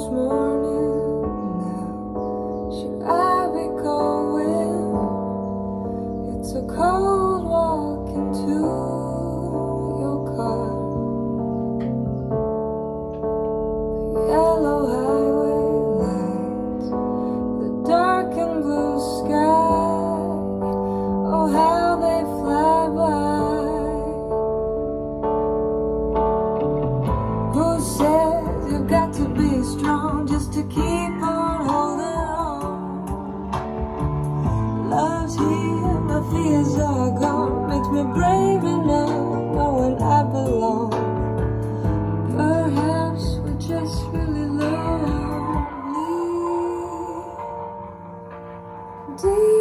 this morning now. Should I be going? It's a cold walk into your car. The yellow highway lights, the dark and blue sky. Oh, how they fly by. Who says you've got to be strong just to keep on holding on? Love's here, my fears are gone. Makes me brave enough knowing I belong. Perhaps we're just really lonely.